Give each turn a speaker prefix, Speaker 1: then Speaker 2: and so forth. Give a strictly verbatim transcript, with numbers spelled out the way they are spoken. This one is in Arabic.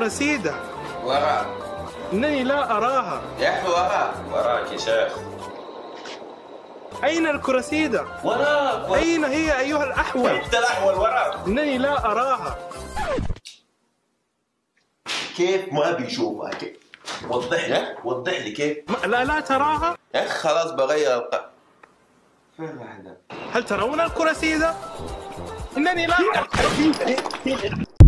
Speaker 1: الكراسيدة؟
Speaker 2: وراك.
Speaker 1: إنني لا أراها.
Speaker 2: يا أخي وراك.
Speaker 3: وراك يا شيخ.
Speaker 1: أين الكراسيدة؟
Speaker 3: وراك.
Speaker 1: أين هي أيها الأحول؟
Speaker 3: أنت الأحول وراك.
Speaker 1: إنني لا أراها.
Speaker 3: كيف ما بيشوفها كيف؟ وضح لي وضح لي كيف؟
Speaker 1: لا لا تراها؟
Speaker 2: يا أخي خلاص بغير الق... فين واحدة؟
Speaker 1: هل ترون الكراسيدة؟ إنني لا